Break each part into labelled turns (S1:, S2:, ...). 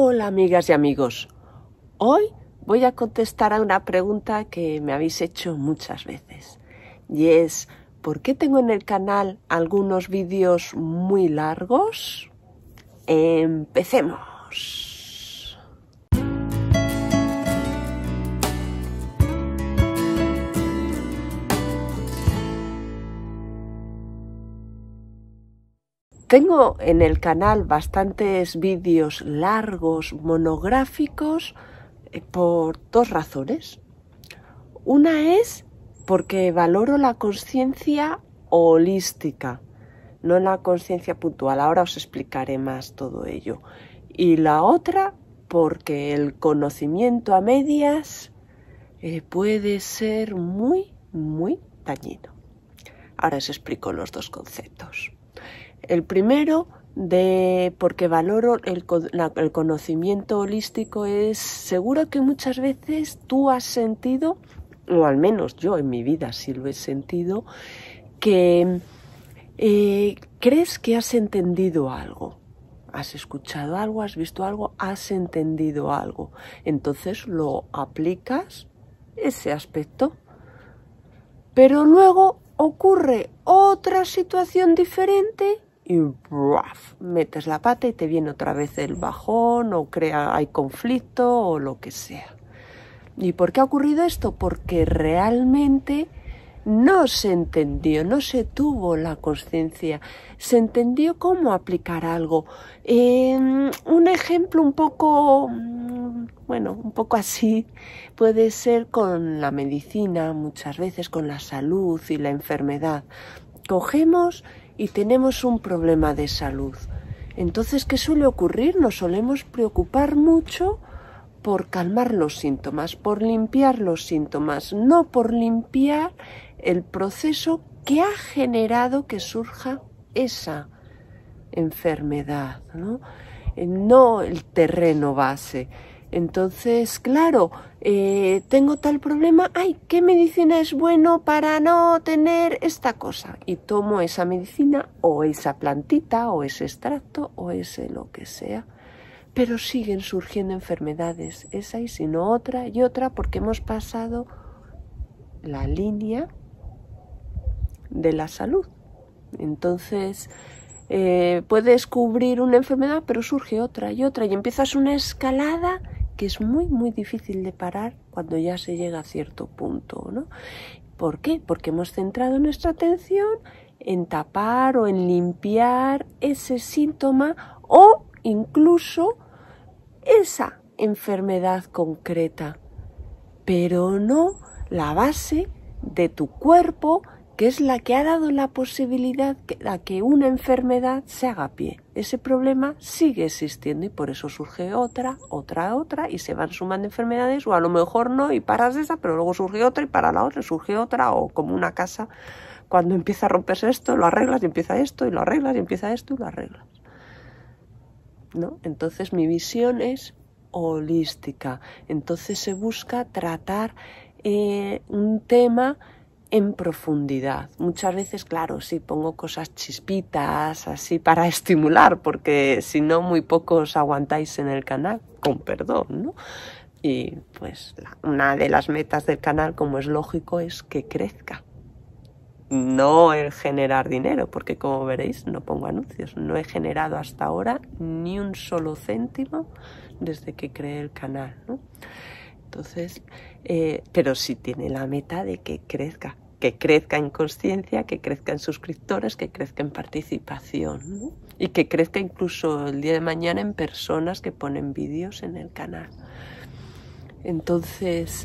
S1: Hola amigas y amigos, hoy voy a contestar a una pregunta que me habéis hecho muchas veces y es ¿por qué tengo en el canal algunos vídeos muy largos? ¡Empecemos! Tengo en el canal bastantes vídeos largos, monográficos, por dos razones. Una es porque valoro la consciencia holística, no la consciencia puntual. Ahora os explicaré más todo ello. Y la otra porque el conocimiento a medias puede ser muy dañino. Ahora os explico los dos conceptos. El primero, porque valoro el conocimiento holístico, es seguro que muchas veces tú has sentido, o al menos yo en mi vida sí lo he sentido, que crees que has entendido algo. Has escuchado algo, has visto algo, has entendido algo. Entonces lo aplicas, ese aspecto. Pero luego ocurre otra situación diferente y metes la pata y te viene otra vez el bajón o hay conflicto o lo que sea. ¿Y por qué ha ocurrido esto? Porque realmente no se entendió, no se tuvo la consciencia, se entendió cómo aplicar algo. Un ejemplo un poco así puede ser con la medicina, muchas veces con la salud y la enfermedad. Cogemos y tenemos un problema de salud. Entonces, ¿qué suele ocurrir? Nos solemos preocupar mucho por calmar los síntomas, por limpiar los síntomas, no por limpiar el proceso que ha generado que surja esa enfermedad, ¿no? No el terreno base. Entonces, claro, tengo tal problema, ¿qué medicina es bueno para no tener esta cosa? Y tomo esa medicina o esa plantita o ese extracto o ese lo que sea. Pero siguen surgiendo enfermedades, esa y sino otra y otra, porque hemos pasado la línea de la salud. Entonces, puedes cubrir una enfermedad, pero surge otra y otra, y empiezas una escalada que es muy difícil de parar cuando ya se llega a cierto punto, ¿no? ¿Por qué? Porque hemos centrado nuestra atención en tapar o en limpiar ese síntoma o incluso esa enfermedad concreta, pero no la base de tu cuerpo, que es la que ha dado la posibilidad a que una enfermedad se haga pie. Ese problema sigue existiendo y por eso surge otra, y se van sumando enfermedades, o a lo mejor no, y paras esa, pero luego surge otra y para la otra, y surge otra, o como una casa, cuando empieza a romperse esto, lo arreglas y empieza esto, y lo arreglas y empieza esto y lo arreglas, ¿no? Entonces mi visión es holística. Entonces se busca tratar un tema en profundidad. Muchas veces, claro, sí pongo cosas chispitas así para estimular, porque si no muy pocos aguantáis en el canal, con perdón, ¿no? Y pues una de las metas del canal, como es lógico, es que crezca. No el generar dinero, porque como veréis no pongo anuncios. No he generado hasta ahora ni un solo céntimo desde que creé el canal, ¿no? Entonces, pero sí tiene la meta de que crezca en consciencia, que crezca en suscriptores, que crezca en participación, ¿no? Y que crezca incluso el día de mañana en personas que ponen vídeos en el canal. Entonces,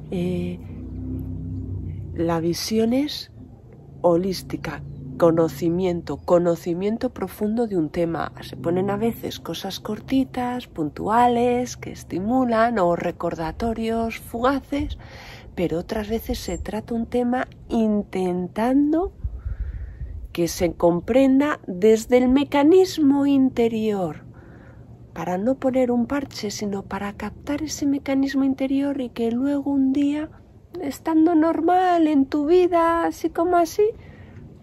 S1: la visión es holística, conocimiento profundo de un tema. Se ponen a veces cosas cortitas, puntuales, que estimulan, o recordatorios fugaces, pero otras veces se trata un tema intentando que se comprenda desde el mecanismo interior, para no poner un parche, sino para captar ese mecanismo interior y que luego un día, estando normal en tu vida, así como así,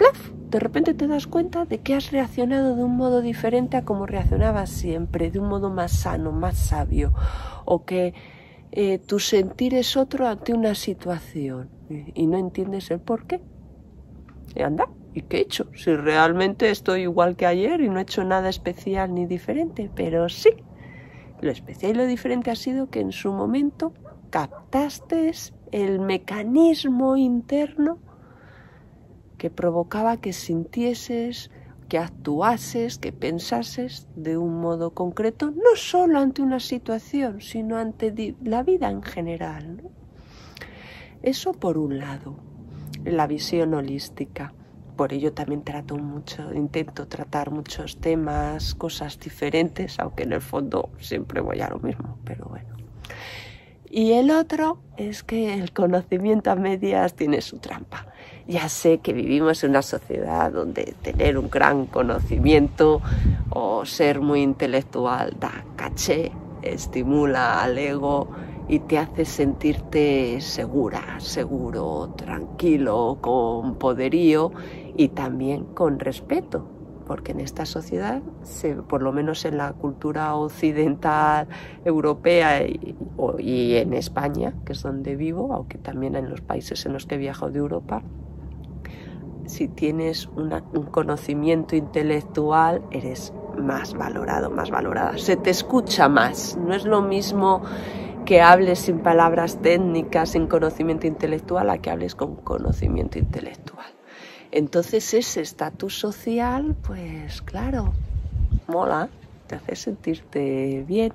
S1: ¡plaf!, de repente te das cuenta de que has reaccionado de un modo diferente a como reaccionabas siempre, de un modo más sano, más sabio, o que tu sentir es otro ante una situación y no entiendes el por qué. Y anda, ¿y qué he hecho? Si realmente estoy igual que ayer y no he hecho nada especial ni diferente, pero sí. Lo especial y lo diferente ha sido que en su momento captaste el mecanismo interno que provocaba que sintieses, que actuases, que pensases de un modo concreto, no solo ante una situación, sino ante la vida en general, ¿no? Eso por un lado, la visión holística. Por ello también intento tratar muchos temas, cosas diferentes, aunque en el fondo siempre voy a lo mismo, pero bueno. Y el otro es que el conocimiento a medias tiene su trampa. Ya sé que vivimos en una sociedad donde tener un gran conocimiento o ser muy intelectual da caché, estimula al ego y te hace sentirte segura, seguro, tranquilo, con poderío y también con respeto, porque en esta sociedad, por lo menos en la cultura occidental, europea y en España, que es donde vivo, aunque también en los países en los que he viajado de Europa, si tienes un conocimiento intelectual, eres más valorado, más valorada. Se te escucha más. No es lo mismo que hables sin palabras técnicas, sin conocimiento intelectual, a que hables con conocimiento intelectual. Entonces ese estatus social, pues claro, mola, te hace sentirte bien.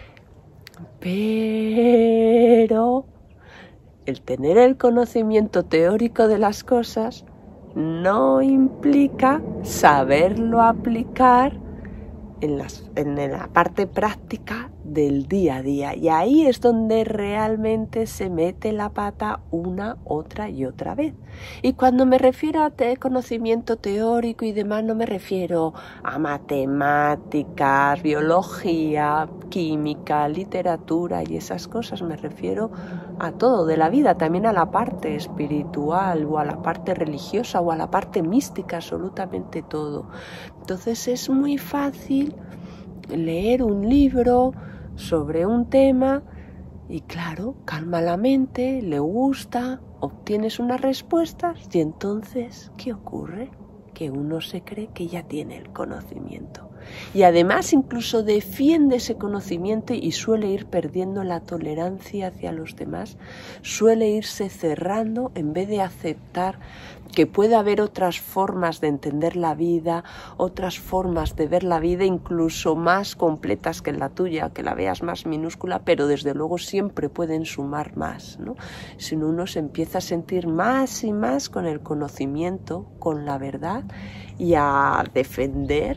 S1: Pero el tener el conocimiento teórico de las cosas no implica saberlo aplicar en la parte práctica del día a día. Y ahí es donde realmente se mete la pata una, otra y otra vez. Y cuando me refiero a conocimiento teórico y demás, no me refiero a matemáticas, biología, química, literatura y esas cosas. Me refiero a todo de la vida, también a la parte espiritual o a la parte religiosa o a la parte mística, absolutamente todo. Entonces es muy fácil leer un libro sobre un tema y claro, calma la mente, le gusta, obtienes unas respuestas y entonces, ¿qué ocurre? Que uno se cree que ya tiene el conocimiento. Y además incluso defiende ese conocimiento y suele ir perdiendo la tolerancia hacia los demás, suele irse cerrando en vez de aceptar que puede haber otras formas de entender la vida, otras formas de ver la vida incluso más completas que la tuya, que la veas más minúscula, pero desde luego siempre pueden sumar más, ¿no? Si uno se empieza a sentir más y más con el conocimiento, con la verdad y a defender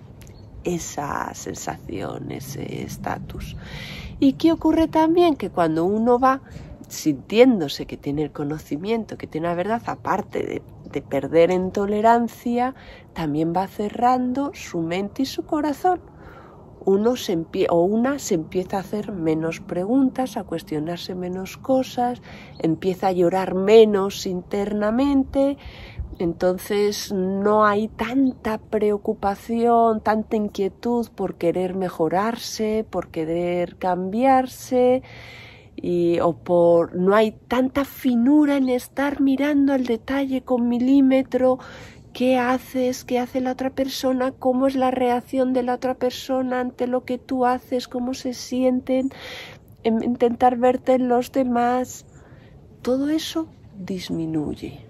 S1: esa sensación, ese estatus. ¿Y qué ocurre también? Que cuando uno va sintiéndose que tiene el conocimiento, que tiene la verdad, aparte de perder en tolerancia, también va cerrando su mente y su corazón. Una se empieza a hacer menos preguntas, a cuestionarse menos cosas, empieza a llorar menos internamente. Entonces no hay tanta preocupación, tanta inquietud por querer mejorarse, por querer cambiarse, no hay tanta finura en estar mirando el detalle con milímetro. ¿Qué haces? ¿Qué hace la otra persona? ¿Cómo es la reacción de la otra persona ante lo que tú haces? ¿Cómo se sienten? Intentar verte en los demás. Todo eso disminuye.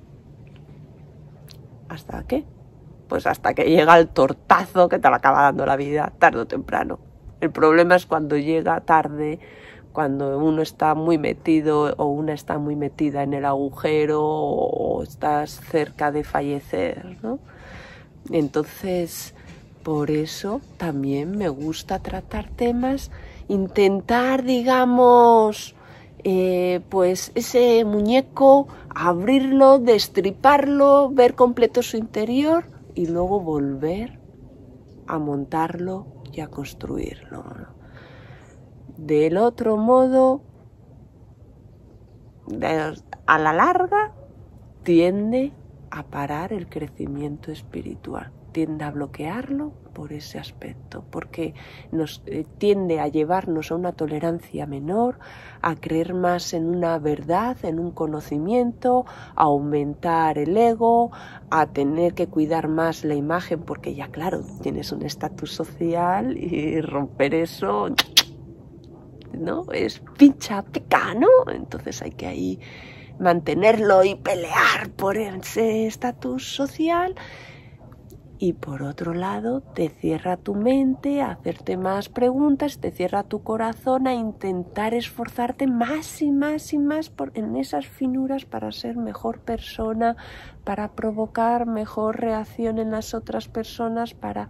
S1: ¿Hasta qué? Pues hasta que llega el tortazo que te lo acaba dando la vida, tarde o temprano. El problema es cuando llega tarde, cuando uno está muy metido o una está muy metida en el agujero o estás cerca de fallecer, ¿no? Entonces, por eso también me gusta tratar temas, intentar, digamos, pues ese muñeco, abrirlo, destriparlo, ver completo su interior y luego volver a montarlo y a construirlo, ¿no? Del otro modo, a la larga, tiende a parar el crecimiento espiritual, tiende a bloquearlo por ese aspecto, porque nos tiende a llevarnos a una tolerancia menor, a creer más en una verdad, en un conocimiento, a aumentar el ego, a tener que cuidar más la imagen, porque ya claro, tienes un estatus social y romper eso, ¿no? Es pincha, pica, ¿no? Entonces hay que ahí mantenerlo y pelear por ese estatus social. Y por otro lado, te cierra tu mente a hacerte más preguntas, te cierra tu corazón a intentar esforzarte más y más y más en esas finuras para ser mejor persona, para provocar mejor reacción en las otras personas, para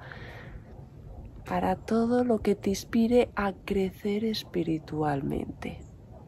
S1: todo lo que te inspire a crecer espiritualmente.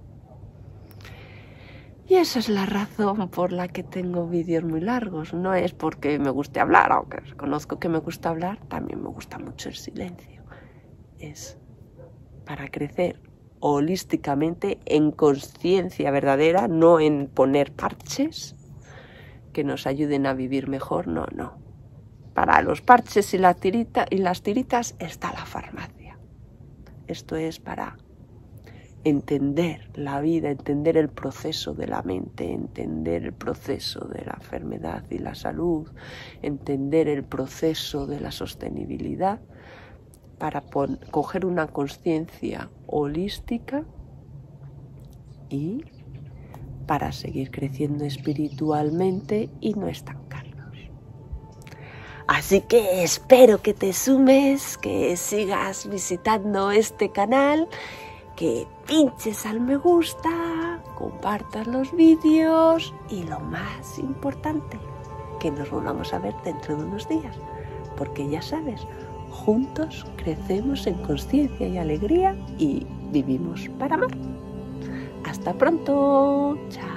S1: Y esa es la razón por la que tengo vídeos muy largos. No es porque me guste hablar, aunque reconozco que me gusta hablar, también me gusta mucho el silencio. Es para crecer holísticamente en conciencia verdadera, no en poner parches que nos ayuden a vivir mejor, no. Para los parches y las tiritas está la farmacia. Esto es para entender la vida, entender el proceso de la mente, entender el proceso de la enfermedad y la salud, entender el proceso de la sostenibilidad, para coger una conciencia holística y para seguir creciendo espiritualmente y no estancarnos. Así que espero que te sumes, que sigas visitando este canal, que pinches al me gusta, compartas los vídeos y lo más importante, que nos volvamos a ver dentro de unos días, porque ya sabes, juntos crecemos en conciencia y alegría y vivimos para amar. Hasta pronto, chao.